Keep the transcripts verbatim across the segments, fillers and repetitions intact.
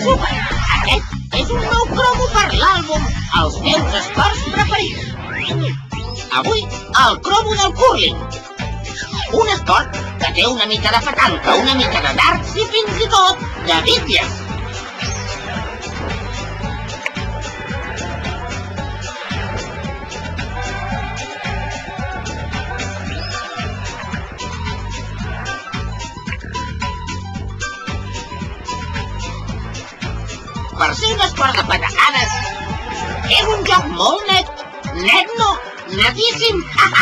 Super, aquest és un nou cromo per l'àlbum Els meus esports preferits. Avui, el cromo del cúrling. Un esport que té una mica de petanca, una mica de darts i fins i tot de bitlles. Per ser un esport de patacades, és un joc molt net. Net no, netíssim.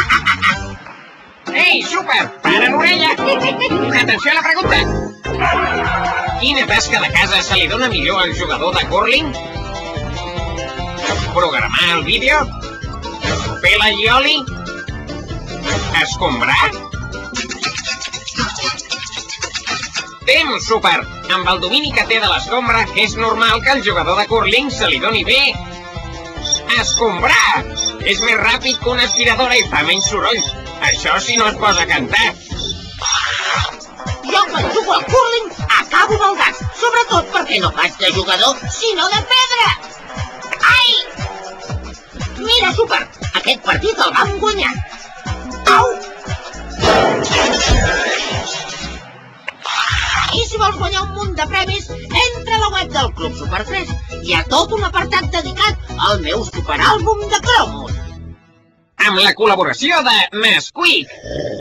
Ei, Super, para l'orella. Atenció a la pregunta. Quina tasca de casa se li dona millor al jugador de cúrling? Programar el vídeo? Fer l'allioli? Escombrar? Temps, Super! Amb el domini que té de l'escombra, és normal que al jugador de cúrling se li doni bé escombrar! És més ràpid que una aspiradora i fa menys soroll. Això si no es posa a cantar. Jo quan jugo al cúrling acabo amb el gas, sobretot perquè no faig de jugador, sinó de pedra. Ai! Mira, Super, aquest partit el vam guanyar. Au! I si vols guanyar un munt de premis, entra a la web del Club Super tres. Hi ha tot un apartat dedicat al meu superàlbum de cromos. Amb la col·laboració de Nesquik.